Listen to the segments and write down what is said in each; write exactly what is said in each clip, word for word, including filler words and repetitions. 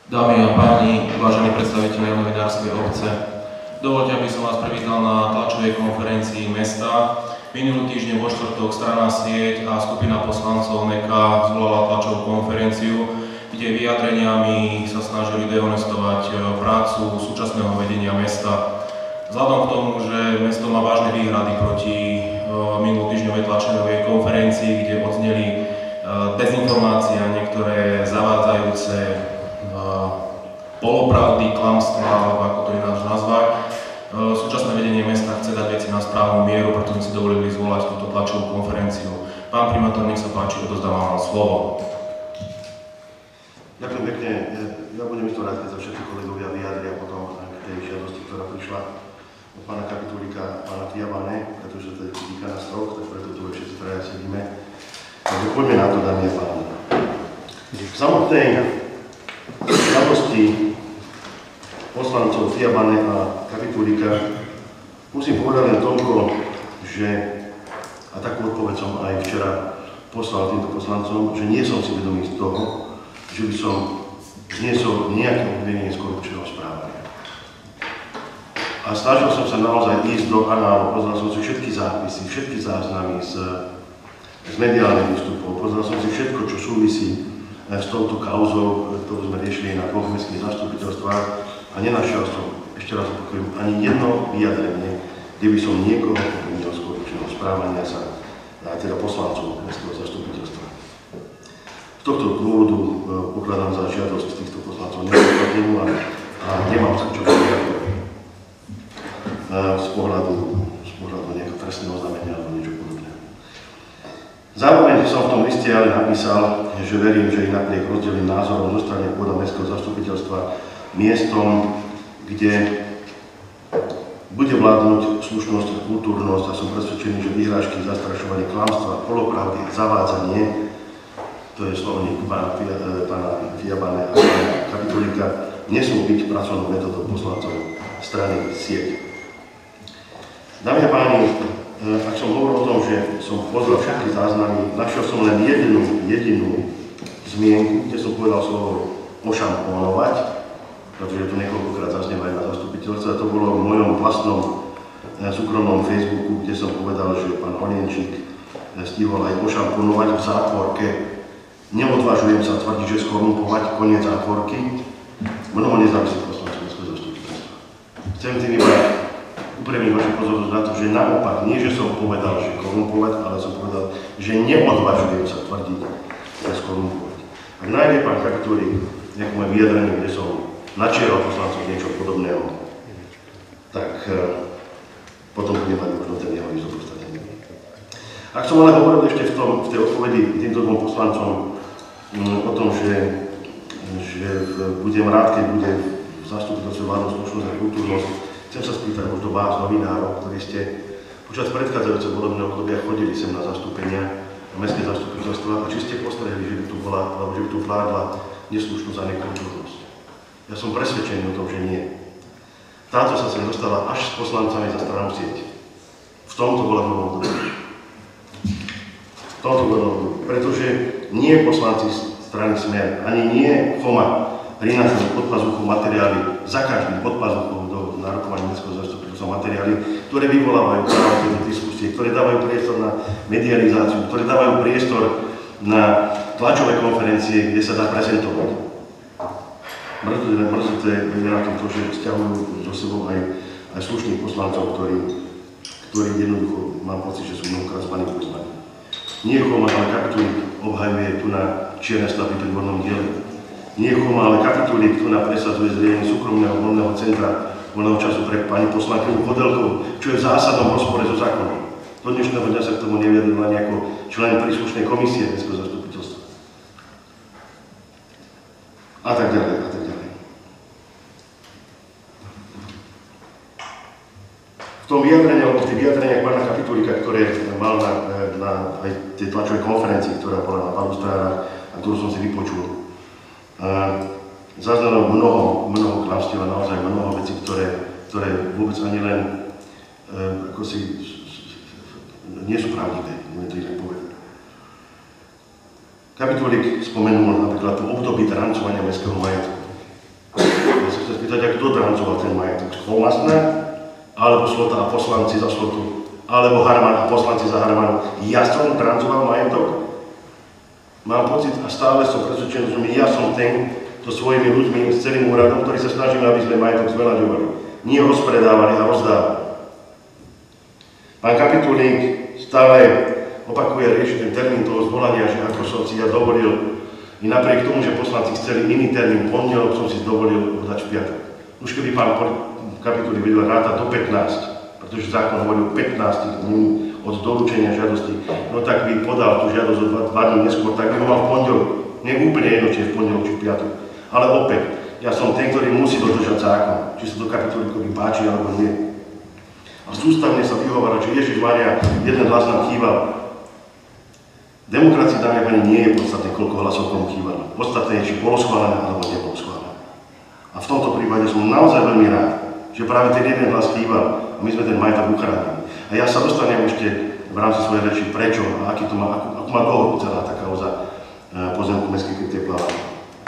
Dámy a páni, vážení predstavitelia novinárskej obce, dovoľte, aby som vás privítal na tlačovej konferencii mesta. Minulý týždeň vo štvrtok strana Sieť a skupina poslancov Meka zvolala tlačovú konferenciu, kde vyjadreniami sa snažili dehonestovať prácu súčasného vedenia mesta. Vzhľadom k tomu, že mesto má vážne výhrady proti minulotýždňovej tlačovej konferencii, kde odzneli dezinformácie a niektoré zavádzajúce polopravdy, klamstvá, alebo ako to ináč nazvať. Súčasné vedenie mesta chce dať veci na správnu mieru, preto sme si dovolili zvolať túto tlačovú konferenciu. Pán primátor, nech sa páči, odozdávam vám slovo. Ďakujem pekne. Ja budem isto rád, keď sa všetci kolegovia vyjadria potom k tej žiadosti, ktorá prišla od pána Kapitulika a pána Fiabane, pretože to je týka nás troch, tak preto tu všetci traja sedíme. Takže poďme na to, dámy a páni. V samotnej žiadosti poslancov Fiabane a Kapitulika musím povedať len toľko, že, a takú odpoveď som aj včera poslal týmto poslancom, že nie som si vedomý z toho, že by som zniesol nejaké obvinenie z korupčného správania. A snažil som sa naozaj ísť do análu, pozrel som si všetky zápisy, všetky záznamy z, z mediálnych výstupov, pozrel som si všetko, čo súvisí s touto kauzou, ktorú sme riešili na dvoch mestských zastupiteľstvách a nenašiel som, ešte raz opakujem, ani jedno vyjadrenie, kde by som niekoho obvinil z korupčného správania sa, teda poslancov mestského zastupiteľstva. Z tohto dôvodu pokladám za žiadosť z týchto poslancov nepodstatnenú a, a nemám sa čo povedať z pohľadu, z pohľadu nejakého trestného znamenia alebo niečo podobné. Zároveň som v tom liste ale napísal, že verím, že i napriek rozdielným názorom zostane pôda mestského zastupiteľstva miestom, kde bude vládnuť slušnosť a kultúrnosť a som presvedčený, že vyhrážky, zastrašovanie, klamstva, polopravdy a zavádzanie, to je slovník pána, pána Fiabane a pána Kapitulika, nesmú byť pracovnou metodou poslancov strany Sieť. Dámy a páni, ak som hovoril o tom, že som pozrel všetky záznamy, našiel som len jedinú, jedinú zmienku, kde som povedal slovo ošampónovať, pretože to niekoľkokrát zaznieva aj na zastupiteľstve. To bolo v mojom vlastnom súkromnom Facebooku, kde som povedal, že pán Olienčík stihol aj ošamponovať v zátvorke. Neodvážujem sa tvrdiť, že skorumpovať, koniec zátvorky. Mnoho nezávislých poslancov mestského zastupiteľstva. Chcem tým iba upriamiť vašu pozornosť na to, že naopak, nie že som povedal, že korumpovať, ale som povedal, že neodvážujem sa tvrdiť, že skorumpovať. Ak nájde pán Kapitulík nejaké moje vyjadrenie, kde som načieral poslancov niečo podobného, tak uh, potom bude mať možno ten jeho izopostatenie. Ak som ale hovoril ešte v, tom, v tej odpovedi týmto dvom poslancom um, o tom, že, že budem rád, keď bude v zastupiteľstve vládnu slušnosť a kultúrnosť, chcem sa spýtať možno vás, novinárov, ktorí ste počas predchádzajúceho volebného obdobia chodili sem na zastúpenia na mestské zastupiteľstva a či ste postrehli, že by tu bola, alebo že by tu vládla neslušnosť a nekultúrnosť. Ja som presvedčený o tom, že nie. Táto sa sem dostala až s poslancami za stranu Sieť. V tomto volebnom období. V tomto volebnom období. Pretože nie poslanci strany Smer, ani nie Choma prinášajú pod pazuchou materiály, za každým pod pazuchou do nárokovania mestského zastupiteľstva materiály, ktoré vyvolávajú práve diskusie, ktoré dávajú priestor na medializáciu, ktoré dávajú priestor na tlačové konferencie, kde sa dá prezentovať. Mrzité je na tom to, že vzťahujú so sebou aj, aj slušných poslancov, ktorí, ktorí jednoducho, mám pocit, že sú mnohokrát zmanipulovaní. Nie Choma, ale Kapitulík obhajuje tu na čierne stavby pri vodnom diele. Nie Choma, ale Kapitulík tu na presadzuje zriadenie súkromného voľného centra voľného času pre pani poslankyňu Kodelkovú, čo je v zásadnom rozpore so zákonom. Do dnešného dňa sa k tomu neviedol ani ako člen príslušnej komisie mestského zastupiteľstva. A tak ďalej, a tak ďalej. V tom vyjadrení, alebo v tých vyjadreniach pána Kapitulika, ktoré mal na, na aj tej tlačovej konferencii, ktorá bola na Balustrádach a ktorú som si vypočul, zaznelo mnoho, mnoho klamstiev a naozaj mnoho vecí, ktoré, ktoré vôbec ani len uh, ako si nie sú pravdivé, môžem to inak povedať. Kapitulík spomenul napríklad to obdobie drancovania mestského majetku. sa spýtať, a kto drancoval ten majetok? Schvomastné? Alebo Slota a poslanci za Slotu? Alebo Harman a poslanci za Harmanu? Ja som drancoval majetok? Mám pocit a stále som presvedčený, že ja som ten, kto svojimi ľuďmi, s celým úradom, ktorý sa snažíme, aby sme majetok zvelaďovali. Nie rozpredávali a rozdávali. Pán Kapitulík stále opakuje riešiť ten termín toho zvolania, že ako som si ja dovolil, i napriek tomu, že poslanci chceli iný termín, pondelok som si dovolil dať v piatok. Už keby pán Kapitulík vedel rátať do pätnásť, pretože zákon hovorí o pätnástich dní od doručenia žiadosti, no tak by podal tú žiadosť o dva, dva dní neskôr, tak by ho mal v pondelok. Nie úplne jedno, či je v pondelok, či v piatok. Ale opäť, ja som ten, ktorý musí dodržať zákon, či sa to Kapitulíkovi páči, alebo nie. A sústavne sa vyhovára, že Ježiš Mária, jeden hlas nám chýbal. Demokracii, dámy a páni, nie je podstatné, koľko hlasov komu chýbalo. Podstatné je, či bolo schválené, alebo nebolo schválené. A v tomto prípade som naozaj veľmi rád, že práve ten jeden hlas chýbal a my sme ten majetok uchránili. A ja sa dostanem ešte v rámci svojej reči, prečo a aký to má, akú, akú má dlho celá tá kauza e, pozemku Mestskej krytej plávania.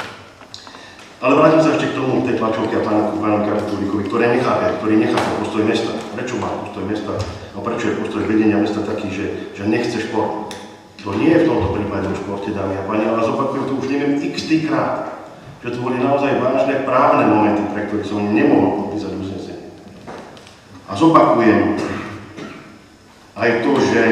Ale vrátim sa ešte k tomu, tej tlačovke a pánu, pánu Kapitulíkovi, ktoré nechápe, ktorý nechápe postoj mesta. Prečo má postoj mesta a prečo je postoj vedenia mesta taký, že, že nechce šport. To nie je v tomto prípade o športe, dámy a páni, ale zopakujem to už neviem x krát, že to boli naozaj vážne právne momenty, pre ktoré som nemohol podpísať uznesenie. A zopakujem aj to, že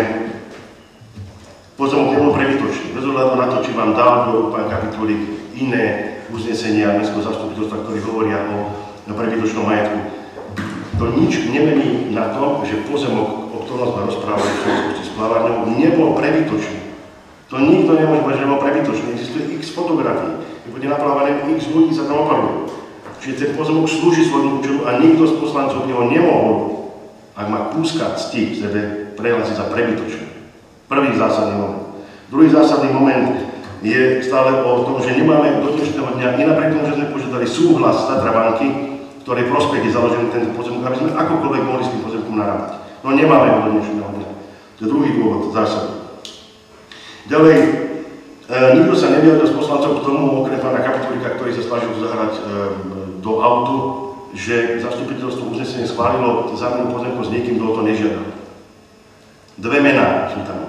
pozemok nebol prebytočný, bez ohľadu na to, či vám dal do pán Kapitulík iné uznesenia mestského zastupiteľstva, ktorí hovoria o prebytočnom majetku. To nič nemení na tom, že pozemok, o ktorom sme rozprávali v súvislosti s plavárňou, nebol prebytočný. To nikto nemôže povedať, že nebol prebytočný. Existuje x fotografií, keď bude naplávané x ľudí sa tam opaluje. Čiže ten pozemok slúži svojmu účelu a nikto z poslancov neho nemohol, ak má kúska cti v sebe, prehlásiť za prebytočný. Prvý zásadný moment. Druhý zásadný moment je stále o tom, že nemáme do dnešného dňa, i napriek tomu, že sme požiadali súhlas Tatra banky, ktorej prospech je založený tento pozemok, aby sme akokoľvek mohli s tým pozemkom narábať. No nemáme ho do dnešného dňa. To je druhý dôvod, zásadný. Ďalej, e, nikto sa nevyjadril z poslancov k tomu, okrem pána Kapitulíka, ktorý sa snažil zahrať e, do autu, že zastupiteľstvo uznesenie schválilo zámenu pozemku s niekým, kto o to nežiadal. Dve mená sú tam.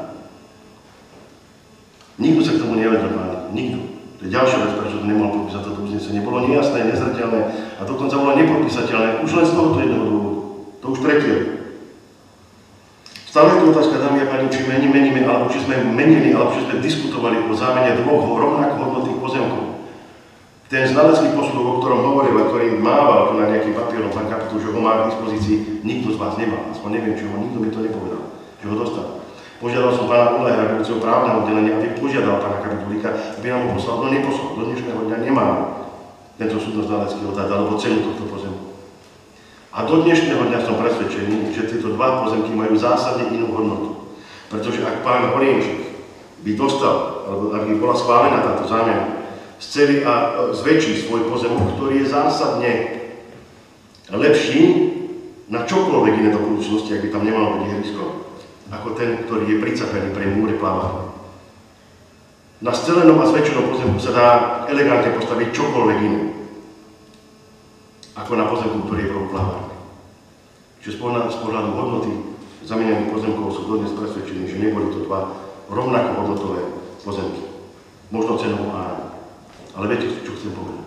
Nikto sa k tomu nevedel, páni. Nikto. To je ďalšia vec, prečo to nemohol podpísať toto uznesenie. Bolo nejasné, nezreteľné a dokonca bolo nepodpísateľné. Už len z tohoto jedného dôvodu. To už tretie. Stále je tu otázka, dámy a páni, či meníme, meníme, alebo či sme menili, alebo či sme diskutovali o zámene dvoch rovnako hodnotných pozemkov. Ten znalecký posudok, o ktorom hovoril a ktorý mával tu na nejakým papierom pán Kapitulík, že ho má k dispozícii, nikto z vás nemá. Aspoň neviem, či ho nikto mi to nepovedal, že ho dostal. Požiadal som pána Ulehra, vedúceho právneho oddelenia, aby požiadal pána Kapitulíka, aby nám ho poslal. No neposlal. Do dnešného dňa nemáme tento súdno-znalecký odhad alebo cenu tohto pozemku. A do dnešného dňa som presvedčený, že tieto dva pozemky majú zásadne inú hodnotu. Pretože ak pán Horienčík by dostal, alebo ak by bola schválená táto zámena, sceli a zväčší svoj pozemok, ktorý je zásadne lepší na čokoľvek iné do budúcnosti, ak by tam nemalo byť ihrisko, ako ten, ktorý je pricapený pre múre plávania. Na scelenom a zväčšenom pozemku sa dá elegantne postaviť čokoľvek iné, ako na pozemku, ktorý je v plávania. Čiže z pohľadu hodnoty zamienených pozemkov sú dodnes presvedčení, že neboli to dva rovnako hodnotové pozemky. Možno cenovo áno. Ale viete, čo chcem povedať.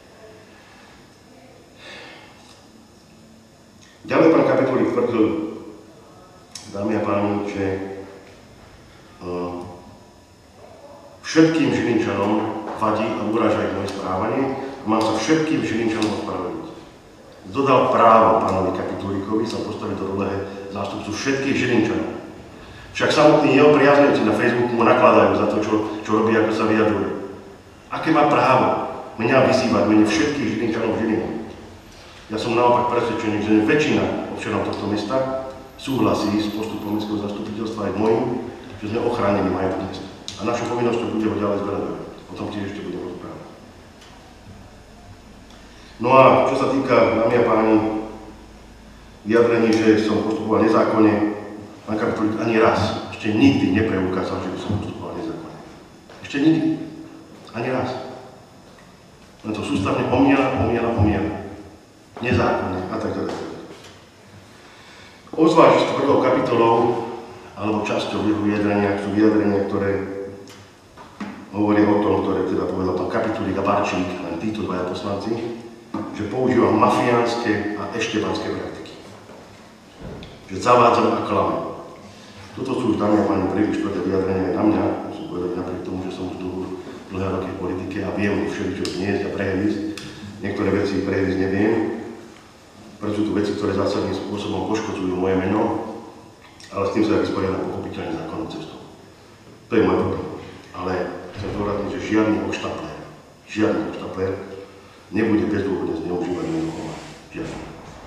Ďalej pán Kapitulík tvrdil, dámy a páni, že uh, všetkým Žilinčanom vadí a uráža ich moje správanie a mám sa všetkým Žilinčanom ospravedlniť. Dodal právo pánovi Kapitulíkovi sa postaviť do role zástupcu všetkých Žilinčanov. Však samotní jeho priaznivci na Facebooku mu nakladajú za to, čo, čo robí, ako sa vyjadruje. Aké má právo mňa vyzývať mene všetkých Žilinčanov Žiliny? Ja som naopak presvedčený, že väčšina občanov tohto mesta súhlasí s postupom mestského zastupiteľstva aj môjim, že sme ochránili majetok mesta. A našou povinnosťou bude ho ďalej zveľadovať. O tom tiež ešte budem rozprávať. No a čo sa týka, dámy a páni, vyjadrení, že som postupoval nezákonne, pán Kapitulík ani raz ešte nikdy nepreukázal, že by som postupoval nezákonne. Ešte nikdy. Ani raz. Len to sústavne omiela, omiela, omiela. nezákonne a tak ďalej. Obzvlášť s prvou kapitolou alebo časťou jeho vyjadrenia sú vyjadrenia, ktoré hovoria o tom, ktoré teda povedal pán Kapitulík a Barčík, len títo dvaja poslanci, že používa mafiánske a eštebanské praktiky. Že zavádzam a klamem. Toto sú už, dámy a páni, príliš tvrdé vyjadrenia aj na mňa. Musím povedať napriek tomu, že som už dlhú, dlhé roky v politike a viem všeličo zniesť a prehlísť. Niektoré veci prehlísť neviem. Preto sú tu veci, ktoré zásadným spôsobom poškodzujú moje meno, ale s tým sa ja vysporiadam pochopiteľne zákonnou cestou. To je môj problém. Ale chcem zdôrazniť, že žiadny hochštapler, žiadny hochštapler nebude bezdôvodne zneužívať meno Kolář. Žiadny.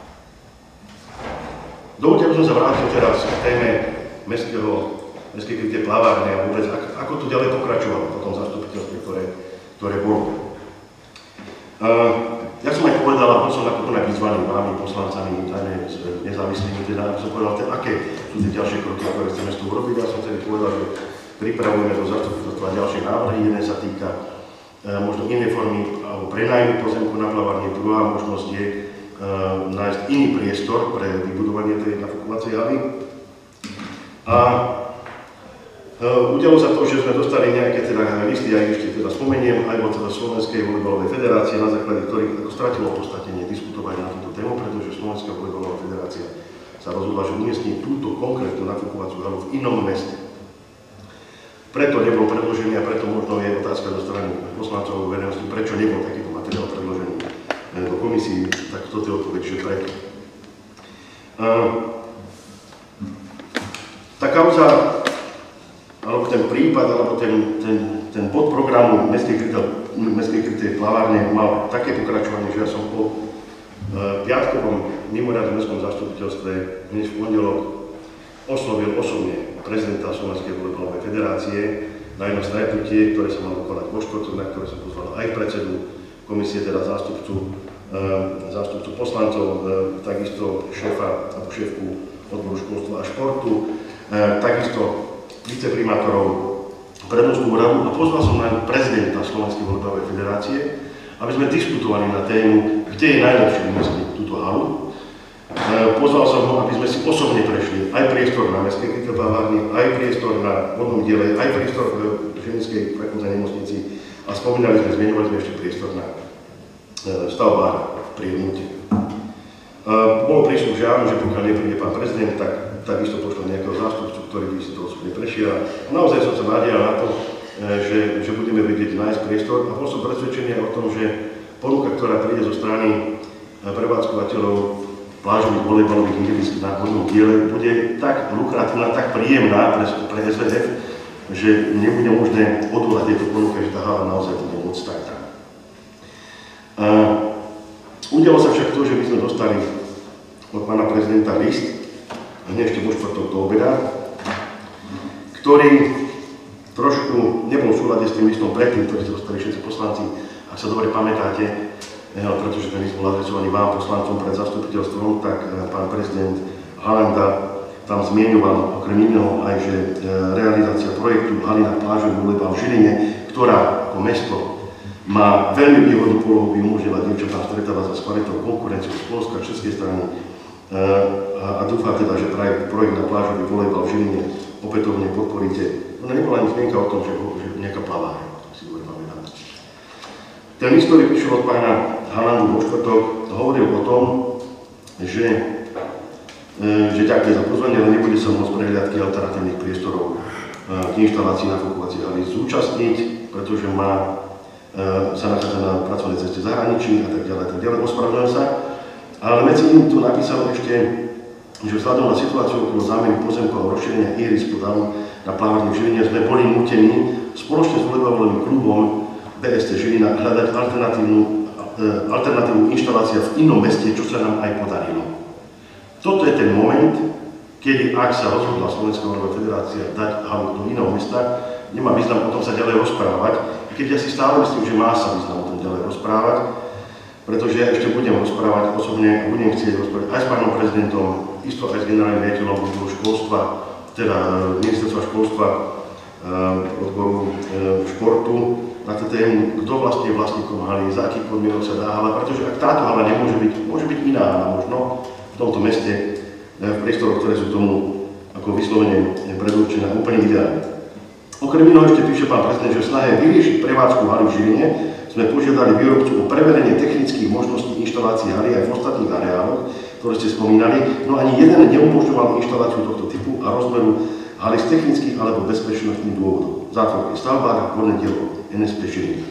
Dovoľte, aby som sa vrátil teraz k téme mestského, mestskej kryté plavárne a vôbec, ako to ďalej pokračovalo po tom zastupiteľstve, ktoré, ktoré bolo. Uh, ja som aj povedal, a bol som napokon aj vyzvaný vámi, poslancami, tajne nezávislými, teda som povedal, teda, aké sú tie ďalšie kroky, ktoré chceme s tým urobiť. Ja som tedy povedal, že pripravujeme do zastupiteľstva ďalšie návrhy. Jeden sa týka uh, možno inej formy alebo prenajmu pozemku na plavárne. Druhá možnosť je uh, nájsť iný priestor pre vybudovanie tej nafukovacej haly. A Uh, udialo sa to, že sme dostali nejaké teda listy, aj ešte teda spomeniem, aj od teda Slovenskej volejbalovej federácie, na základe ktorých ako stratilo opodstatnenie diskutovať na túto tému, pretože Slovenská volejbalová federácia sa rozhodla, že umiestní túto konkrétnu nafukovaciu halu v inom meste. Preto nebol predložený a preto možno je otázka zo strany poslancov verejnosti, prečo nebol takýto materiál predložený do komisii, tak toto je odpoveď, že preto. Uh, tá kauza alebo ten prípad, alebo ten, ten, ten bod programu Mestskej krytej plavárne mal také pokračovanie, že ja som po e, piatkovom mimoriadnom mestskom zastupiteľstve dnes v pondelok oslovil osobne prezidenta Slovenskej volejbalovej federácie na jedno stretnutie, ktoré sa malo konať vo štvrtok, na ktoré som pozval aj predsedu komisie, teda zástupcu, e, zástupcu poslancov, e, takisto šéfa alebo šéfku odboru školstva a športu, e, takisto viceprimátorov prednostnú radu a pozval som na prezidenta Slovenskej volejbalovej federácie, aby sme diskutovali na tému, kde je najlepšie vymestniť túto halu. E, pozval som ho, aby sme si osobne prešli aj priestor na Mestskej krytej plavárni, aj priestor na vodnom diele, aj priestor v Ženickej fakultnej nemocnici a spomínali sme, zmieňovali sme ešte priestor na e, stavbách pri Rúte. E, bolo prísľub, že áno, že pokiaľ nepríde pán prezident, tak takisto pošlo nejakého zástupcu, ktorý by si to osobne prešiel. Naozaj som sa nádejal na to, že, že budeme vedieť nájsť priestor a bol som presvedčený o tom, že ponuka, ktorá príde zo strany prevádzkovateľov plážových volejbalových ihrisk na vodnom diele, bude tak lukratívna, tak príjemná pre, pre es vé ef, že nebude možné odvolať tieto ponuky, že tá hala naozaj bude moc taká. Udialo sa však to, že my sme dostali od pána prezidenta list, hneď ešte vo štvrtok do obeda, ktorý trošku nebol v súlade s tým listom predtým, ktorý sa dostali všetci poslanci, ak sa dobre pamätáte, pretože ten list bol adresovaný vám, poslancom pred zastupiteľstvom, tak pán prezident Halanda tam zmieňoval okrem iného aj, že realizácia projektu haly na plážový volejbal v Žiline, ktorá ako mesto má veľmi výhodnú polohu, by umožnila dievčatám stretávať sa s kvalitou konkurenciou z Poľska, českej strany, a dúfam teda, že projekt na plážový volejbal v Žiline opätovne podporíte. No nebola ani zmienka o tom, že, že nejaká plaváreň, to si dobre pamätám. Ten list, ktorý prišiel od pána Halandu vo štvrtok, hovoril o tom, že, že ďakujem za pozvanie, ale nebude sa môcť prehliadky alternatívnych priestorov k inštalácii nafukovacej haly zúčastniť, pretože má, sa nachádza na pracovnej ceste v zahraničí a tak ďalej, tak ďalej. Ospravedlňujem sa. Ale medzi iným tu napísal ešte, že vzhľadom na situáciu okolo zámeny pozemkov a rozšírenia ihrisk pod halou na plávárni v Žiline sme boli nútení spoločne s volejbalovým klubom bé es té Žilina hľadať alternatívnu, alternatívnu inštaláciu v inom meste, čo sa nám aj podarilo. Toto je ten moment, kedy ak sa rozhodla Slovenská volejbalová federácia dať halu do iného mesta, nemá význam o tom sa ďalej rozprávať, keď ja si stále myslím, že má sa význam o tom ďalej rozprávať, pretože ja ešte budem rozprávať osobne a budem chcieť rozprávať aj s pánom prezidentom, isto aj s generálnym riaditeľom odboru školstva, teda ministerstva školstva, odboru športu, na tú tému, kto vlastne je vlastníkom haly, za akých podmienok sa dá hala, pretože ak táto hala nemôže byť, môže byť iná hala možno v tomto meste, v priestoroch, ktoré sú tomu ako vyslovene predurčené, úplne ideálne. Okrem iného ešte píše pán prezident, že v snahe vyriešiť prevádzku haly v Žiline sme požiadali výrobcu o preverenie technických možností inštalácií haly aj v ostatných areáloch, ktoré ste spomínali, no ani jeden neumožňoval inštaláciu tohto typu a rozmeru haly z technických alebo bezpečnostných dôvodov. Zátvorky stavbák a podné dielo en es pé Žilina.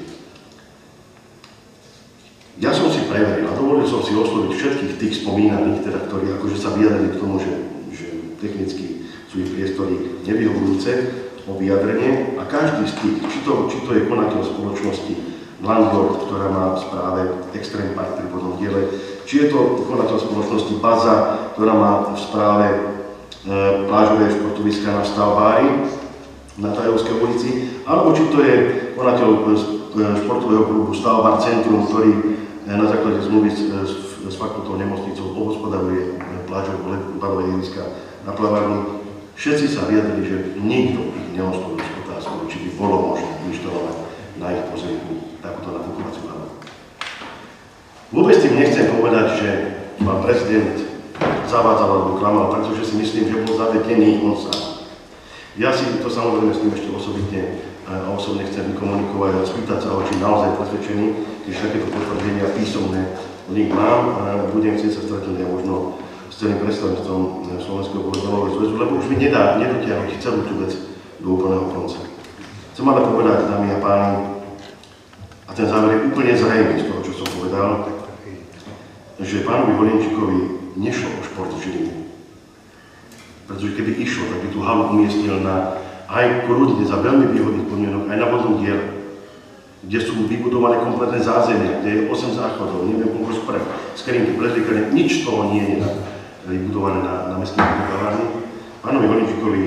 Ja som si preveril a dovolil som si osloviť všetkých tých spomínaných, teda, ktorí akože sa vyjadrili k tomu, že, že technicky sú ich priestory nevyhovujúce o vyjadrenie a každý z tých, či to, či to je konateľ spoločnosti Landlord, ktorá má v správe Extreme Park pri podnom diele, či je to konateľ spoločnosti Baza, ktorá má v správe e, plážové športoviska na Stavbári na Tajovskej ulici, alebo či to je konateľ športového klubu Stavbar Centrum, ktorý e, na základe zmluvy s, s, s fakultou nemocnicou obhospodaruje plážové balové ihriska na plavárni. Všetci sa vyjadrili, že nikto ich neoslovil s otázkou, či by bolo možné inštalovať na ich pozemku takúto nafukovaciu halu. Vôbec tým nechcem povedať, že pán prezident zavádzal alebo klamal, pretože si myslím, že bol zavedený on sám. Ja si to samozrejme s tým ešte osobitne a osobne chcem vykomunikovať a spýtať sa ho, či naozaj presvedčený, keď takéto potvrdenia písomné od nich mám a budem chcieť sa stretnúť aj možno s celým predstavenstvom Slovenského volejbalového zväzu, lebo už mi nedá nedotiahnuť celú tú vec do úplného konca. Chcem ale povedať, dámy a páni, a ten záver je úplne zrejmý z toho, čo som povedal, že pánovi Holienčíkovi nešlo o šport v Žiline. Pretože keby išlo, tak by tú halu umiestnil na aj kľudne za veľmi výhodných podmienok, aj na vodnom diele, kde sú vybudované kompletné zázemia, kde je osem záchodov, neviem koľko sprech, skrinky, prezlíkanie, nič z toho nie je vybudované na, na mestskej plavárni. Pánovi Holienčíkovi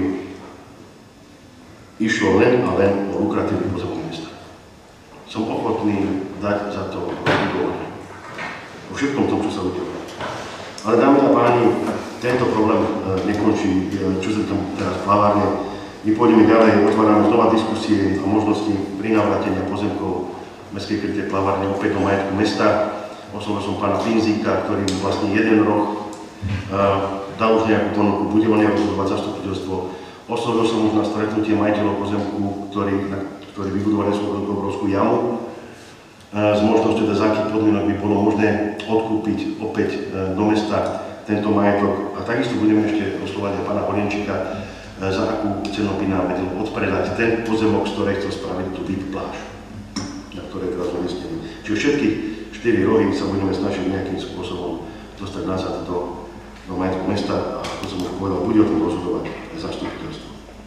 išlo len a len o lukratívny pozemok mesta. Som ochotný dať za to vybudovanie. O všetkom tom, čo sa udialo. Ale dámy a páni, tento problém e, nekončí, e, čo sa tam teraz plavárne. My pôjdeme ďalej, otvárame znova diskusie o možnosti prinávrátenia pozemkov mestskej krytej plavárne opäť do majetku mesta. Oslovil som pána Pinzíka, ktorý vlastne jeden rok e, dal už nejakú ponuku, bude on rozhodovať zastupiteľstvo. Oslovil som už na stretnutie majiteľov pozemku, ktorí, ktorí vybudovali svoju obrovskú jamu, s možnosťou, za akých podmienok by bolo možné odkúpiť opäť do mesta tento majetok. A takisto budeme ešte oslovať aj pána Holienčíka, za akú cenu by nám vedel odpredať ten pozemok, z ktorej chcel spraviť tú V I P pláž, na ktorej teraz umiestnení. Čiže všetky štyri rohy sa budeme snažiť nejakým spôsobom dostať nazad do, do majetku mesta a ako som už povedal, bude o tom rozhodovať aj zastupiteľstvo.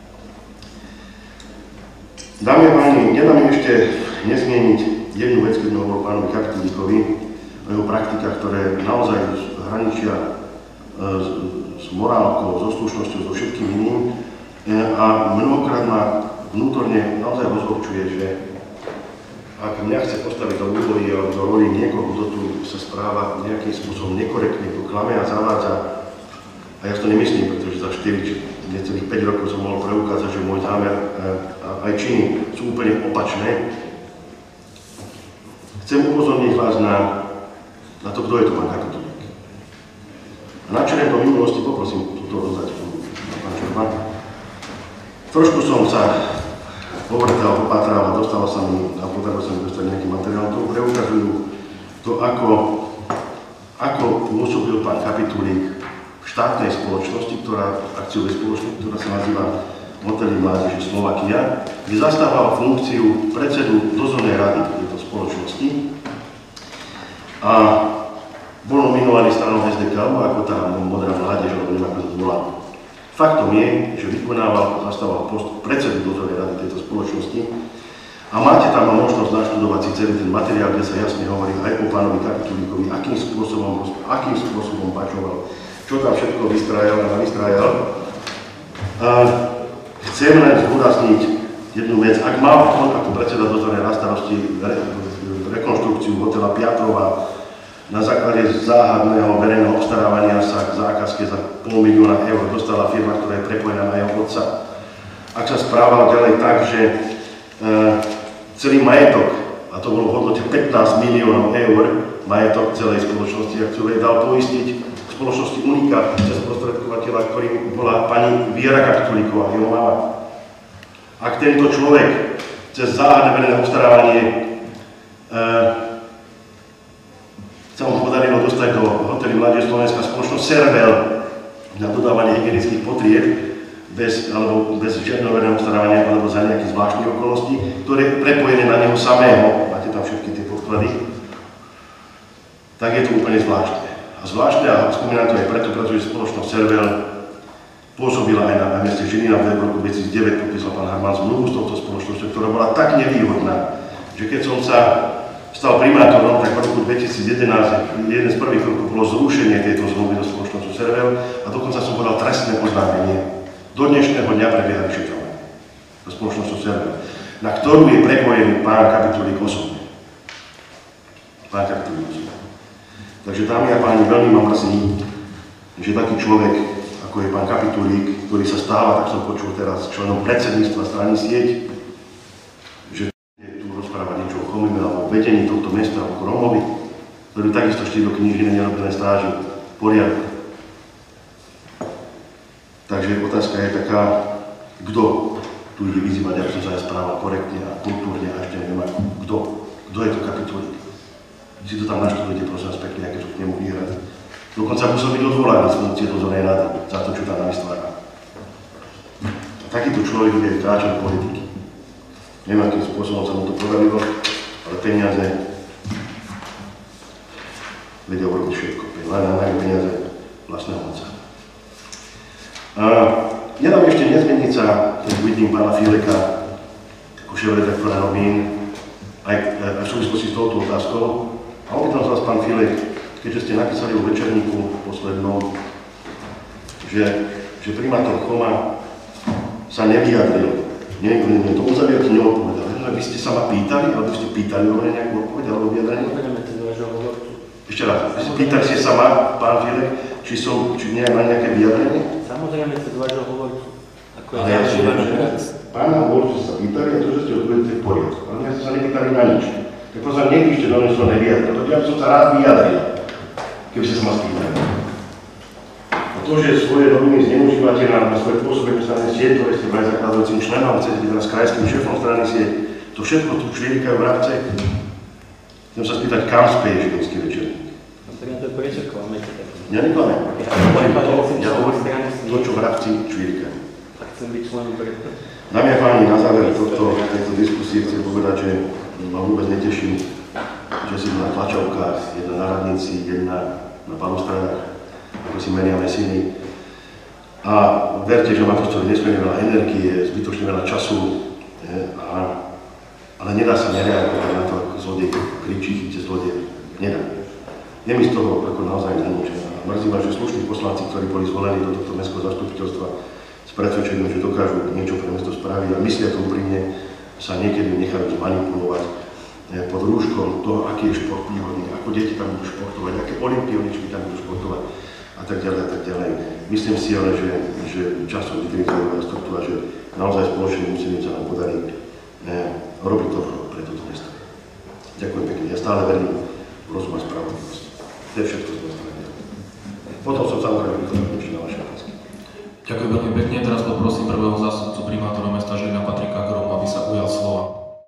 Dámy a páni, nedá mi ešte nezmieniť jednu vec, keď hovoril pánovi Kapitulíkovi o jeho praktikách, ktoré naozaj hraničia e, s, s morálkou, so slušnosťou, so všetkým iným e, a mnohokrát ma vnútorne naozaj rozhorčuje, že ak mňa chce postaviť do úlohy alebo do roli niekoho, kto tu sa správa nejakým spôsobom nekorektne, kto klame a zavádza, a ja to nemyslím, pretože za štyri či necelých päť rokov som mohol preukázať, že môj zámer e, a aj činy sú úplne opačné. Chcem upozorniť vás na, na to, kto je to pán Kapitulík. A načerem do minulosti, poprosím túto rozdať pán Čurban. Trošku som sa povrtal, popátral a dostal sa mi, a podaril sa mi dostať nejaký materiál, to preukazujú to, ako, ako pôsobil pán Kapitulík v štátnej spoločnosti, ktorá, akciovej spoločnosti, ktorá sa nazýva Motely mládeže Slovakia, kde zastával funkciu predsedu dozornej rady tejto spoločnosti a bol nominovaný stranou es dé ká, ako tá modrá mládež, alebo neviem, ako to volá. Faktom je, že vykonával, zastával post predsedu dozornej rady tejto spoločnosti a máte tam možnosť naštudovať si celý ten materiál, kde sa jasne hovorí aj o pánovi Kapitulíkovi, akým spôsobom, akým spôsobom bačoval, čo tam všetko vystrájal a navystrájal. Chcem len zdôrazniť jednu vec. Ak mal on ako predseda dozornej na starosti re, rekonštrukciu hotela Piatrova na základe záhadného verejného obstarávania sa k zákazke za pol milióna eur dostala firma, ktorá je prepojená na jeho otca. Ak sa správal ďalej tak, že e, celý majetok, a to bolo v hodnote pätnásť miliónov eur, majetok celej spoločnosti akciovej, dal poistiť spoločnosti Unika cez prostredkovateľa, ktorým bola pani Viera Kapitulíková, jeho mama. Ak tento človek cez záhadné verejné obstarávanie e, sa mu podarilo dostať do hotely Mládež Slovenska spoločnosť Servel na dodávanie hygienických potrieb bez, alebo bez žiadneho verejného obstarávania alebo za nejakých zvláštnych okolností, ktoré je prepojené na neho samého, máte tam všetky tie podklady, tak je to úplne zvláštne. A zvláštne, a spomínam to aj preto, pretože spoločnosť Servel pôsobila aj na, na mieste Žilina v roku dvetisícdeväť, podpísal pán Harman zmluvu s touto spoločnosťou, ktorá bola tak nevýhodná, že keď som sa stal primátorom, tak v roku dvetisícjedenásť jeden z prvých krokov bolo zrušenie tejto zmluvy do spoločnosti Servel a dokonca som podal trestné oznámenie. Do dnešného dňa prebieha vyšetrovanie do spoločnosti Servel, na ktorú je prepojený pán Kapitulík osobne. Pán Kapitulík osobne. Takže dámy a páni, veľmi ma mrzí, že taký človek, ako je pán Kapitulík, ktorý sa stáva, tak som počul teraz, členom predsedníctva strany Sieť, že tu rozpráva niečo o Chomime alebo o vedení tohto mesta, o Romovi, ktorý takisto štyri roky nič iné nerobené stáži v poriadku. Takže otázka je taká, kto tu ide vyzývať, aby som sa aj správal korektne a kultúrne a ešte neviem ako, kto, kto je to Kapitulík. Si to tam naštudujete, prosím vás pekne, aké sú k nemu výhrady. Dokonca musel byť odvolaný z funkcie dozornej rady za to, čo tam navystvára. A takýto človek bude kráčať do politiky. Neviem, akým spôsobom sa mu to podarilo, ale peniaze vedia urobiť všetko. Majú peniaze vlastného moca. Nedám ešte nezmeniť sa, keď vidím pána Fileka ako šéfredaktora novín, aj, aj v súvislosti s touto otázkou. A opýtam sa vás, pán Filek, keďže ste napísali o večerníku poslednom, že, že primátor Choma sa nevyjadril. Niekto to uzavierte neodpovedal. Vy ste sa ma pýtali, alebo ste pýtali o nejakú odpoveď alebo vyjadrenie? Ešte raz, pýtali ste sa ma, pán Filek, či som či nejak na nejaké vyjadrenie? Samozrejme, cez vášho hovorcu. Ako je ale ja si neviem, pána hovorcu sa pýtali a to, že ste odpovedali v poriadku. Ale ja sa nepýtali na nič. Tak pozor, nepíšte do niečo nevyjadril. Ja by som sa rád vyjadril, keby ste sa ma spýtali. A to, že svoje noviny zneužívate na, na svoje pôsobenie strany Sieť, ktoré ste brali zakladajúcim členom, chcete byť teraz krajským šéfom strany Sieť, to všetko tu čvirikajú vrabce. Chcem sa spýtať, kam speje Žilinský večerník? Ja to prečo klamete? Ja neklamem. Ja hovorím to, čo vrabci čvirikajú. Tak chcem byť členom preto. Dámy a páni, na záver tohto, tejto diskusie chcem povedať, že ma vôbec neteší, že si na tlačovkách, jedna na radnici, jedna na balustradách, ako si meniame syny. A verte, že ma to stojí nesmierne veľa energie, zbytočne veľa času, je, a, ale nedá sa nereagovať na to, ako zlodej kričí, chytíte zlodej. Nedá. Je mi z toho ako naozaj zanúčená. Mrzí ma, že slušní poslanci, ktorí boli zvolení do tohto mestského zastupiteľstva, s presvedčením, že dokážu niečo pre mesto spraviť a myslia to úprimne, sa niekedy nechajú zmanipulovať pod rúškom toho, aký je šport výhodný, ako deti tam budú športovať, aké olimpioničky tam budú športovať a tak ďalej a tak ďalej. Myslím si ale, že, že časom vykrytá struktúra, že naozaj spoločným úsilím sa nám podarí eh, robiť to pre toto mesto. Ďakujem pekne. Ja stále verím v rozum a spravodlivosť. To je všetko z mojej strany. Potom som samozrejme vykonal na vaše otázky. Ďakujem veľmi pekne. Teraz poprosím prvého zástupcu primátora mesta Žilina Patrika Gromu, aby sa ujal slova.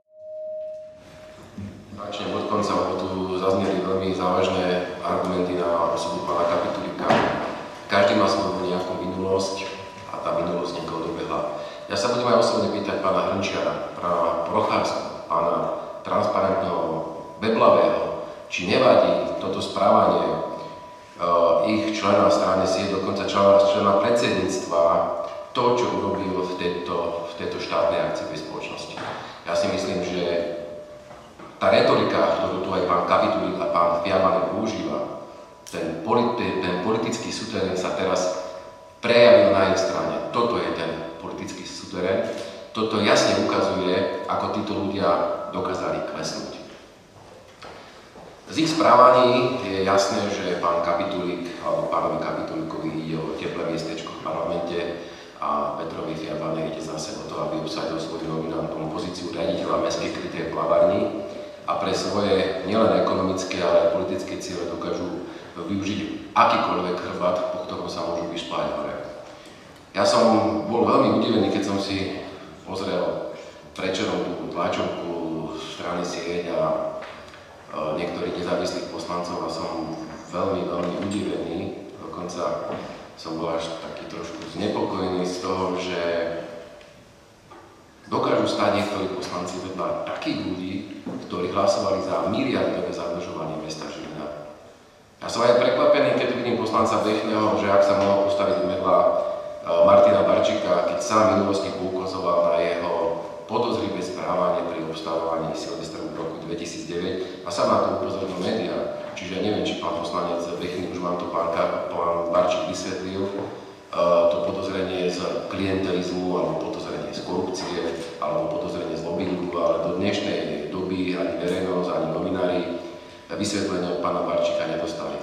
Začnem od konca, lebo tu zazneli veľmi závažné argumenty na osobu pána Kapitulíka. Každý má svoju nejakú minulosť a tá minulosť niekoho dobehla. Ja sa budem aj osobne pýtať pána Hrnčiara, pána Procházka, pána transparentného, beblavého, či nevadí toto správanie uh, ich člena strany Sieť, dokonca člena, člena predsedníctva, to, čo urobil v tejto, v tejto štátnej akciovej spoločnosti. Ja si myslím, že tá retorika, ktorú tu aj pán Kapitulík a pán Fiamani používa, ten, politi- ten politický suterén sa teraz prejavil na ich strane. Toto je ten politický suterén. Toto jasne ukazuje, ako títo ľudia dokázali klesnúť. Z ich správaní je jasné, že pán Kapitulík alebo pánovi Kapitulíkovi ide o teplé miestečko v parlamente a Petrovi Fiabanej ide zase o to, aby obsadil svoju nominantnú pozíciu riaditeľa mestskej krytej plavárni a pre svoje nielen ekonomické, ale aj politické ciele dokážu využiť akýkoľvek chrbát, po ktorom sa môžu vyšplať hore. Ja som bol veľmi udivený, keď som si pozrel večerom tú tlačovku strany Sieť a niektorých nezávislých poslancov a som veľmi, veľmi udivený. Dokonca som bol až taký trošku znepokojený z toho, že dokážu stáť niektorí poslanci vedľa takých ľudí, ktorí hlasovali za miliardové zadlžovanie mesta Žilina. Ja som aj prekvapený, keď vidím poslanca Bechného, že ak sa mohol postaviť vedľa Martina Barčíka, keď sám v minulosti poukazoval na jeho podozrivé správanie pri obstavovaní Silvestra v roku dvetisícdeväť a sám na to upozornil médiá. Čiže neviem, či pán poslanec Bechný, už vám to pán, pán Barčík vysvetlil, to podozrenie z klientelizmu, alebo podozrenie z korupcie, alebo podozrenie z lobbingu, ale do dnešnej doby ani verejnosť, ani novinári vysvetlenie od pána Barčíka nedostali.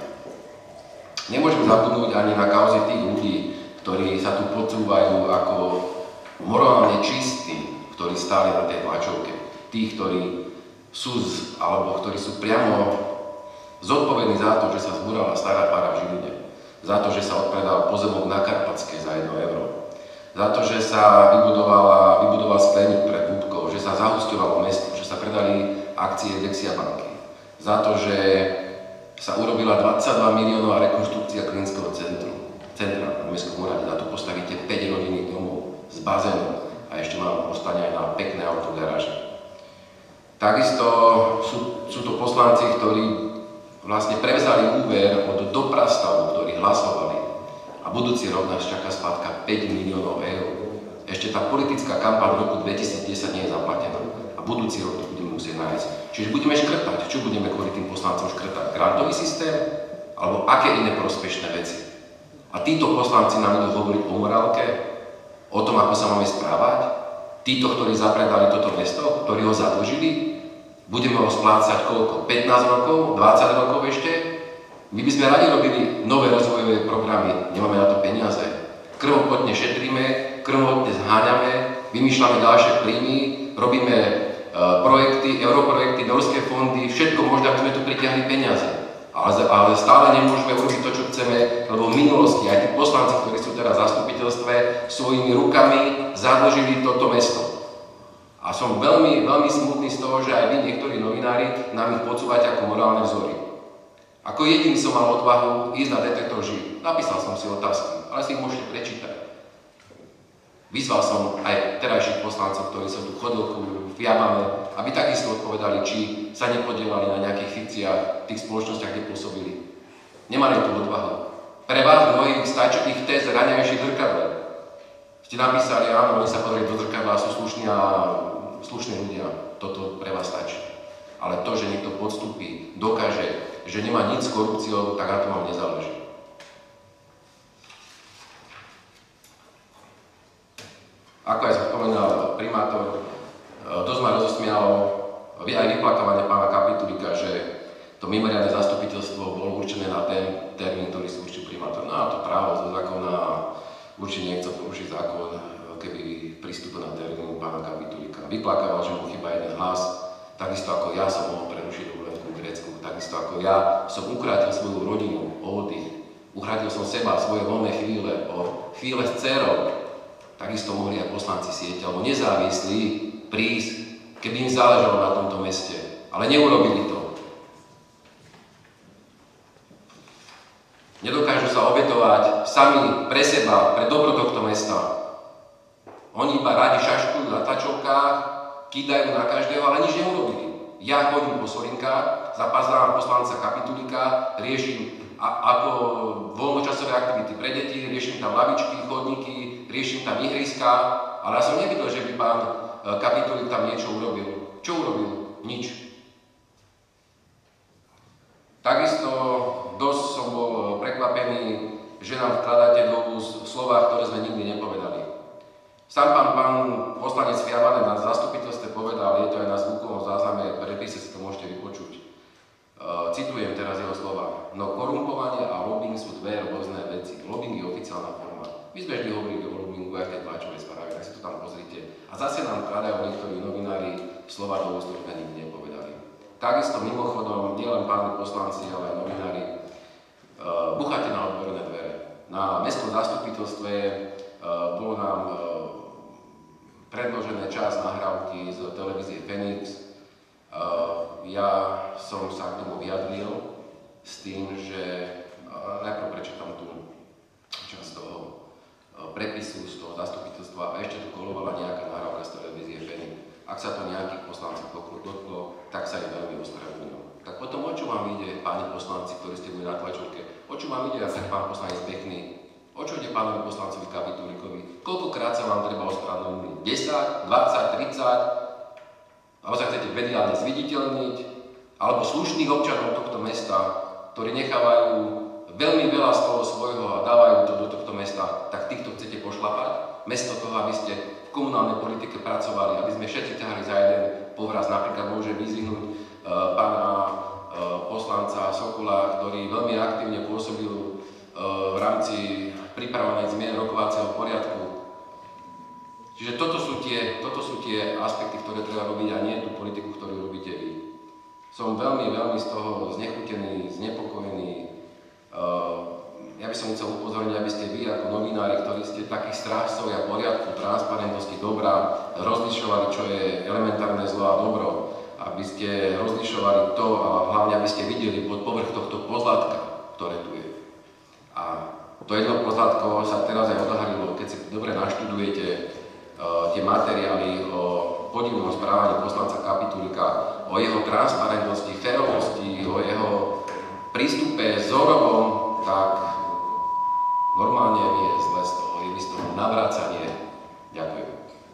Nemôžeme zabudnúť ani na kauzy tých ľudí, ktorí sa tu podsúvajú ako morálne čistí, ktorí stáli na tej tlačovke. Tí, ktorí sú, alebo ktorí sú priamo zodpovední za to, že sa zbúrala stará para v Žiline, za to, že sa odpredal pozemok na Karpatskej za jedno euro, za to, že sa vybudovala, vybudoval skleník pred Budkou, že sa zahusťovalo mesto, že sa predali akcie Dexia banky, za to, že sa urobila dvadsaťdva miliónová rekonštrukcia klinického centru, centra na Mestskom úrade, za to postavíte päť rodinných domov s bazénom a ešte vám ostane aj na pekné autogaráže. Takisto sú, sú to poslanci, ktorí vlastne prevzali úver od doprastavu, ktorí hlasovali a budúci rok nás čaká splátka päť miliónov eur. Ešte tá politická kampaň v roku dvetisícdesať nie je zaplatená a budúci rok to budeme musieť nájsť. Čiže budeme škrtať. Čo budeme kvôli tým poslancom škrtať? Grantový systém? Alebo aké iné prospešné veci? A títo poslanci nám idú hovoriť o morálke, o tom, ako sa máme správať. Títo, ktorí zapredali toto mesto, ktorí ho zadlžili, budeme ho splácať koľko? pätnásť rokov? dvadsať rokov ešte? My by sme radi robili nové rozvojové programy, nemáme na to peniaze. Krvopotne šetríme, krvopotne zháňame, vymýšľame ďalšie príjmy, robíme uh, projekty, europrojekty, norské fondy, všetko možno, aby sme tu pritiahli peniaze. Ale, ale stále nemôžeme urobiť to, čo chceme, lebo v minulosti aj tí poslanci, ktorí sú teraz v zastupiteľstve, svojimi rukami zadlžili toto mesto. A som veľmi, veľmi smutný z toho, že aj vy, niektorí novinári, nám ich podsúvate ako morálne vzory. Ako jediný som mal odvahu ísť na detektor žien. Napísal som si otázky, ale si ich môžete prečítať. Vyzval som aj terajších poslancov, ktorí sa tu chodilkujú, fiabame, aby takisto odpovedali, či sa nepodielali na nejakých fikciách v tých spoločnostiach, kde pôsobili. Nemali tú odvahu. Pre vás mnohých stačí ich test raňajších zrkadle. Ste napísali, áno, oni sa pozrieť do zrkadla, sú slušní a slušní ľudia. Toto pre vás stačí. Ale to, že niekto podstúpi, dokáže, že nemá nič s korupciou, tak na to vám nezáleží. Ako aj spomenal primátor, dosť ma rozosmialo aj vyplakávanie pána Kapitulika, že to mimoriadne zastupiteľstvo bolo určené na ten termín, ktorý si určil primátor. No a to právo zo zákona určite nechcel porušiť zákon, keby pristúpil na termín pána Kapitulika. Vyplakával, že mu chýba jeden hlas, takisto ako ja som mohol prerušiť dovolenku v Grécku, takisto ako ja som ukrátil svoju rodinu o oddych, ukrátil som seba, svoje voľné chvíle, o chvíle s dcerou. Takisto mohli aj poslanci Siete alebo nezávislí prísť, keby im záležalo na tomto meste. Ale neurobili to. Nedokážu sa obetovať sami pre seba, pre dobro tohto mesta. Oni iba radi šaškujú na tlačovkách, kýdajú na každého, ale nič neurobili. Ja chodím po Solinkách, zapazdávam poslanca Kapitulika, riešim a, ako voľnočasové aktivity pre deti, riešim tam lavičky, chodníky, riešim tam ihriska, ale ja som nevidel, že by pán Kapitulik tam niečo urobil. Čo urobil? Nič. Takisto dosť som bol prekvapený, že nám vkladáte do úst slová, ktoré sme nikdy nepovedali. Sám pán, pán poslanec Fiabane na zastupiteľstve povedal, je to aj na zvukovom zázname, prepise si to môžete vypočuť. Uh, citujem teraz jeho slova. No korumpovanie a lobbying sú dve rôzne veci. Lobbying je oficiálna forma. My sme vždy hovorili o lobbingu aj v tej tlačovej správe, tak si to tam pozrite. A zase nám kladajú niektorí novinári slova do úst, ktoré nikdy nepovedali. Takisto mimochodom, nielen páni poslanci, ale aj novinári, uh, bucháte na otvorené dvere. Na mestskom zastupiteľstve uh, bolo nám uh, predložené časť nahrávky z televízie Fenix. Uh, ja som sa k tomu vyjadril s tým, že uh, najprv prečítam tú časť toho uh, prepisu z toho zastupiteľstva a ešte tu kolovala nejaká nahrávka z televízie Fenix. Ak sa to nejakých poslancov dotklo, tak sa im veľmi ospravedlňujem. Tak potom, o čo vám ide, páni poslanci, ktorí ste boli na tlačovke, o čo vám ide, ak pán poslanec Pekný, o čo ide pánovi poslancovi Kapitulíkovi, koľkokrát sa vám treba ospravedlniť? desať, dvadsať, tridsať? Alebo sa chcete mediálne zviditeľniť? Alebo slušných občanov tohto mesta, ktorí nechávajú veľmi veľa z toho svojho a dávajú to do tohto mesta, tak týchto chcete pošlapať? Mesto toho, aby ste v komunálnej politike pracovali, aby sme všetci ťahali za jeden povraz. Napríklad môže vyzvihnúť e, pána e, poslanca Sokola, ktorý veľmi aktívne pôsobil e, v rámci pripravovanej zmien rokovacieho poriadku. Čiže toto sú, tie, toto sú tie aspekty, ktoré treba robiť a nie tú politiku, ktorú robíte vy. Som veľmi, veľmi z toho znechutený, znepokojený. E, Ja by som chcel upozorniť, aby ste vy ako novinári, ktorí ste takých strážcovia poriadku, transparentnosti, dobra, rozlišovali, čo je elementárne zlo a dobro, aby ste rozlišovali to a hlavne, aby ste videli pod povrch tohto pozlátka, ktoré tu je. A to jedno pozlátko sa teraz aj odhalilo, keď si dobre naštudujete uh, tie materiály o podivnom správaní poslanca Kapitulíka, o jeho transparentnosti, férovosti, o jeho prístupe vzorovom, tak normálne mi je zle z toho, je mi z toho navrácanie. Ďakujem.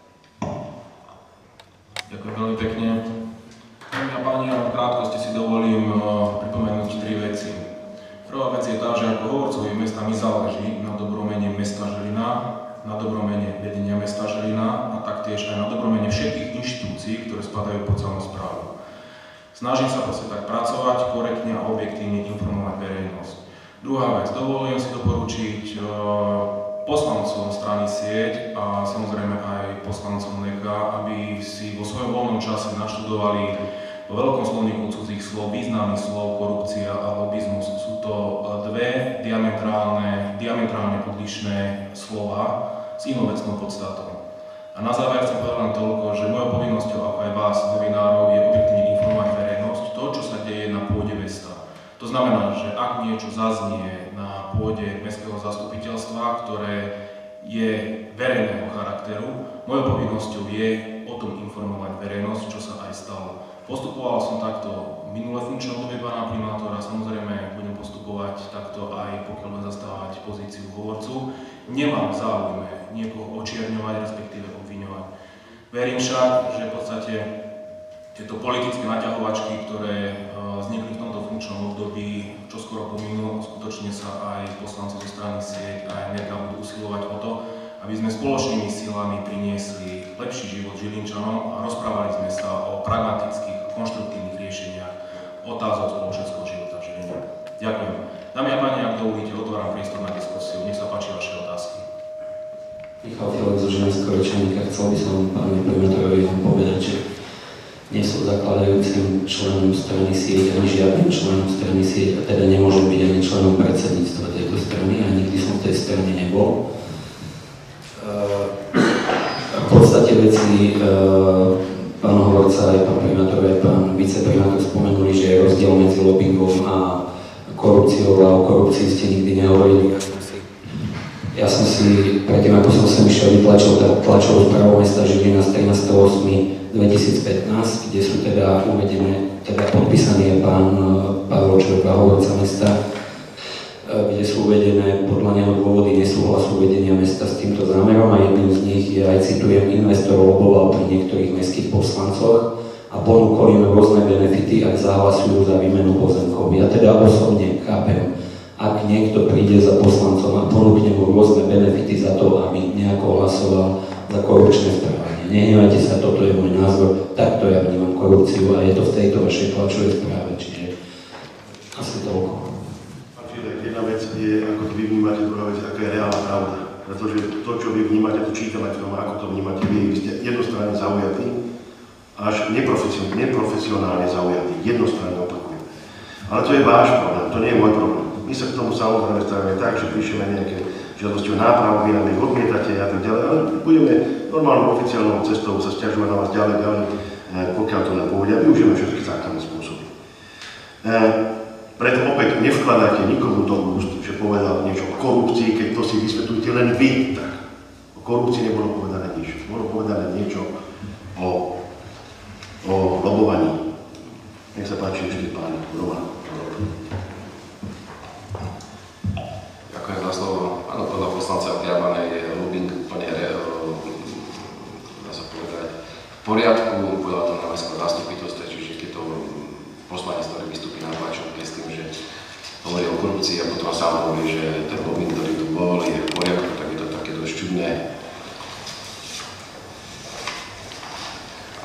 Ďakujem veľmi pekne. Dámy a páni, ja v krátkosti si dovolím uh, pripomenúť tri veci. Prvá vec je tá, že ako hovorcovi mesta mi záleží na dobromene mesta Žilina, na dobromene vedenia mesta Žilina a taktiež aj na dobromene všetkých inštitúcií, ktoré spadajú pod samosprávu. Snažím sa proste tak pracovať, korektne a objektívne informovať verejnosť. Druhá vec, dovolujem si doporučiť uh, poslancom strany Sieť a samozrejme aj poslancom NEKA, aby si vo svojom voľnom čase naštudovali vo veľkom slovníku cudzích slov, významných slov, korupcia a lobizmus. Sú to dve diametrálne, diametrálne odlišné slova s inou vecnou podstatou. A na záver chcem povedať len toľko, že mojou povinnosťou, ako aj vás, novinárov, je objektívne informovať verejnosť to, čo sa deje na pôde mesta. To znamená, že ak niečo zaznie na pôde mestského zastupiteľstva, ktoré je verejného charakteru, mojou povinnosťou je o tom informovať verejnosť, čo sa aj stalo. Postupoval som takto v minulé funkčné obdobie pána primátora, samozrejme budem postupovať takto aj pokiaľ budem zastávať pozíciu hovorcu. Nemám v záujme niekoho očierňovať, respektíve obviňovať. Verím však, že v podstate tieto politické naťahovačky, ktoré vznikli v tomto funkčnom období, čo skoro pominú, skutočne sa aj poslanci zo strany Sieť aj NEKA budú usilovať o to, aby sme spoločnými silami priniesli lepší život Žilinčanom a rozprávali sme sa o pragmatických, konštruktívnych riešeniach otázok spoločenského života v Žiline. Ďakujem. Dámy a páni, ak dovolíte, otváram priestor na diskusiu. Nech sa páči vaše otázky. Michal Filek zo Žilinského Rečeníka. Chcel by som pánovi primátorovi povedať, že nie sú zakladajúcim členom strany Sieť ani žiadnym členom strany Sieť a teda nemôžem byť ani členom predsedníctva tejto strany a nikdy som v tej strane nebol. V podstate veci pán hovorca, aj pán primátor, aj pán viceprimátor spomenuli, že je rozdiel medzi lobbyingom a korupciou a o korupcii ste nikdy nehovorili. Ja som si, predtým ako som sem išiel, vytlačil tlačovú správu mesta Žilina z trinásteho augusta dvetisícpätnásť, kde sú teda uvedené, teda podpísaný je pán Pavel Čurba, hovorca mesta, kde sú uvedené podľa neho dôvody nesúhlasu vedenia mesta s týmto zámerom a jedným z nich je, aj citujem, investor loboval pri niektorých mestských poslancoch a ponúkol im rôzne benefity, ak zahlasujú za výmenu pozemkov. Ja teda osobne chápem, ak niekto príde za poslancom a ponúkne mu rôzne benefity za to, aby nejako hlasoval za korupčné správanie. Nehnevajte sa, toto je môj názor, takto ja vnímam korupciu a je to v tejto vašej tlačovej správe, čiže asi toľko. Pán Filek, jedna vec je, ako to vy vnímate, druhá vec, aká je reálna pravda. pretože to, čo vy vnímate, to čítam aj v tom, ako to vnímate vy, vy ste jednostranne zaujatí, až neprofesionálne, neprofesionálne zaujatí, jednostranne opakujem. Ale to je váš problém, to nie je môj problém. My sa k tomu samozrejme stavíme tak, že píšeme nejaké žiadosti o nápravu, vy nám ich odmietate a tak ďalej, ale budeme normálnou oficiálnou cestou sa sťažovať na vás ďalej, ďalej, pokiaľ to nepôjde a využijeme všetky zákonné spôsoby. E, preto opäť nevkladajte nikomu do úst, že povedal niečo o korupcii, keď to si vysvetľujete len vy, tak. O korupcii nebolo povedané nič. Bolo povedané niečo o, o lobovaní. Nech sa páči ešte pán Roman. Ďakujem za slovo. Áno, podľa poslanca Tiabane je lobbying úplne, dá sa povedať, v poriadku, podľa toho na mestskom zastupiteľstve, čiže keď to poslanec, ktorý vystúpi na tlačovke s tým, že hovorí o korupcii a potom sám hovorí, že ten lobbying, ktorý tu bol, je v poriadku, tak je to také dosť čudné. A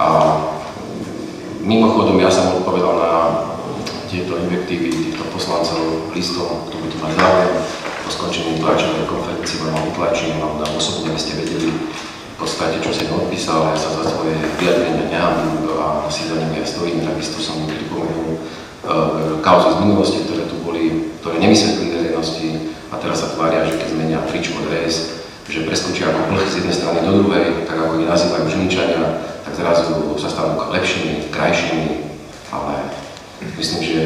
mimochodom, ja som odpovedal na tieto invektívy týchto poslancov listom, kto by tu mali záujem. Po skončení tlačovej konferencii vám vytlačím, vám dám osobne, aby ste vedeli v podstate, čo som odpísal. Ja sa za svoje vyjadrenia nehábim a si za nimi ja stojím. Takisto som mu pripomenul uh, kauzy z minulosti, ktoré tu boli, ktoré nevysvetlili verejnosti a teraz sa tvária, že keď zmenia tričko dres, že preskočia ako plch z jednej strany do druhej, tak ako ich nazývajú Žilničania, tak zrazu sa stanú lepšími, krajšími, ale myslím, že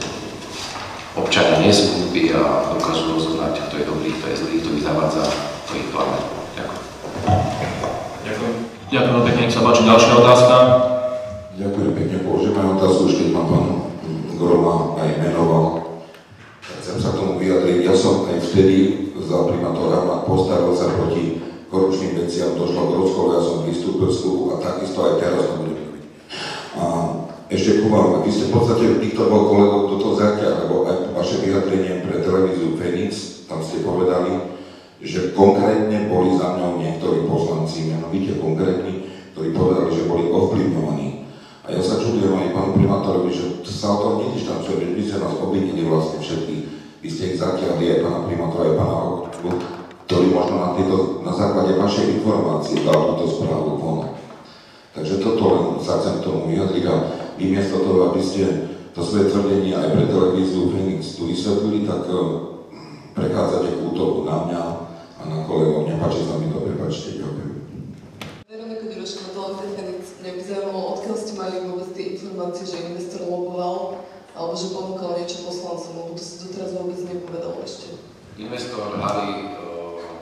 občania nie sú hlúpi a dokážu rozhodnať, kto je dobrý, kto je zlý, kto ich zavádza, kto ich klame. Ďakujem. Ďakujem. Ďakujem pekne, nech sa páči ďalšia otázka. Ďakujem pekne, položím aj otázku, už keď ma pán Groma aj menoval. Chcem sa k tomu vyjadriť. Ja som aj vtedy za primátora postavil sa proti korupčným veciam, došlo k rozkolu, ja som vystúpil z klubu a takisto aj teraz to budem robiť. A ešte ku vám, vy ste v podstate týchto dvoch kolegov do toho zatiaľ, lebo aj vaše vyjadrenie pre televíziu Fenix, tam ste povedali, že konkrétne boli za mňou niektorí poslanci, menovite konkrétni, ktorí povedali, že boli ovplyvňovaní. A ja sa čudujem aj pánu primátorovi, že sa o tom nedištancuje, že vy ste nás obvinili vlastne všetkých. Vy ste ich zatiahli aj pána primátora, aj pána Hoku, ktorý možno na, týto, na základe vašej informácie dal túto správu von. Takže toto len sa chcem k tomu vyjadriť a vy miesto toho, aby ste to svoje tvrdenie aj pre televíziu Phoenix tu vysvetlili, tak uh, prechádzate k útoku na mňa a na kolegov. Nepáči sa mi to, prepáčte, ďakujem. Veronika Ďurošková, televízia Phoenix. Mňa by zaujímalo, odkiaľ ste mali vôbec tie informácie, že investor loboval, alebo že ponúkal niečo poslancom, lebo to si doteraz vôbec nepovedal ešte. Investor Hali uh,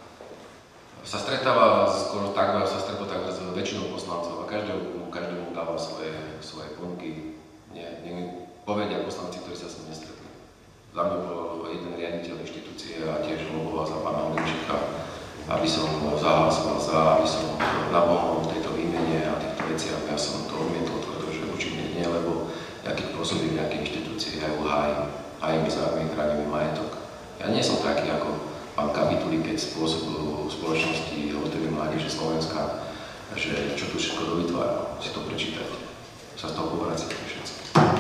sa stretáva skoro takmer, sa stretol takmer s väčšinou poslancov a každému, každému dáva svoje, svoje ponuky. Nie, nie, povedia poslanci, ktorí sa s ním nestretli. Za mňa bol jeden riaditeľ inštitúcie a tiež loboval za pána Hlinčíka, aby som zahlasoval za, aby som napomohol v tejto výmene a týchto veciach. Ja som to odmietol, pretože určite nie, lebo nejakých pôsobí v nejakej inštitúcii, ja ju hájim, hájim zároveň chránim majetok. Ja nie som taký ako pán Kapituli, keď spôsobil v spoločnosti Hotovej mládeže Slovenska, že čo tu všetko dovytvára, si to prečítať. Sa z toho povraciate všetci.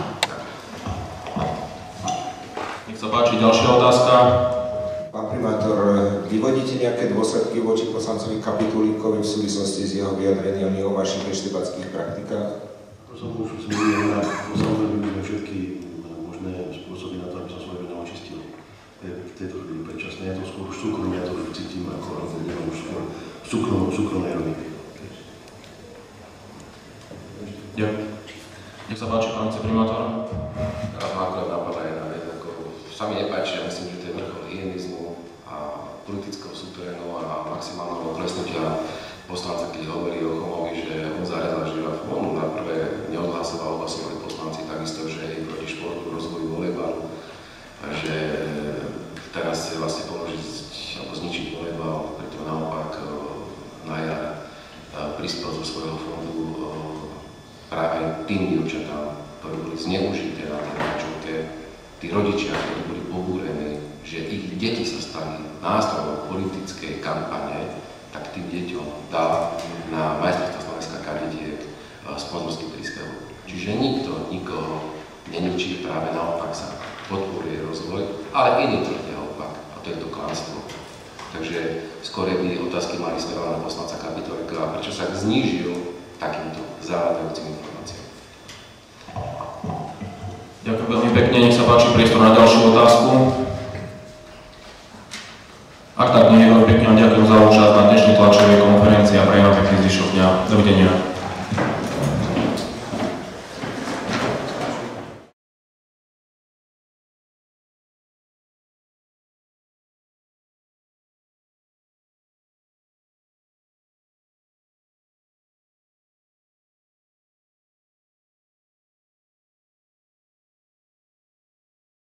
Nech sa páči, ďalšia otázka. Pán primátor, vyvodíte nejaké dôsledky voči poslancovi Kapitulíkovi v súvislosti s jeho vyjadreniami o vašich eštebáckých praktikách? To som už zmínil, na samozrejme využíme všetky možné spôsoby na to, aby som svoje veno očistil. V tejto chvíli predčasné, ja to skôr v súkromí, ja to už cítim ako neviem, už skôr v súkromnom, súkromnej rovine. Ďakujem. Nech sa páči, pán viceprimátor. Teraz ma akurát napadá jedna vec, ako sa mi nepáči, ja myslím, že to je vrchol hyenizmu a politického súterénu a maximálneho okresnutia poslanca, keď hovorí o Chomovi, že on zarezal žirafu. On na prvé neodhlasoval, hlasovali poslanci takisto, že je proti športu, rozvoju volejbalu, že teraz chce vlastne pomôžiť alebo zničiť volejbal, preto naopak na jar prispel zo svojho fondu práve tým dievčatám, ktoré boli zneužité na tej tlačovke, tí rodičia, ktorí boli pobúrení, že ich deti sa stali nástrojom politickej kampane, tak tým deťom dá na majstrovstvá Slovenska kadetiek sponzorský príspevok. Čiže nikto nikoho neničí, práve naopak sa podporuje rozvoj, ale iní tvrdia opak, a to je to klamstvo. Takže skôr by otázky mali smerovať na poslanca Kapitolika, prečo sa znížil takýmto zavádzajúcim informáciám. Ďakujem veľmi pekne, nech sa páči priestor na ďalšiu otázku. Ak tak nie je veľmi pekne, ďakujem za účasť na dnešnej tlačovej konferencii a prajem vám pekný zvyšok dňa. Dovidenia.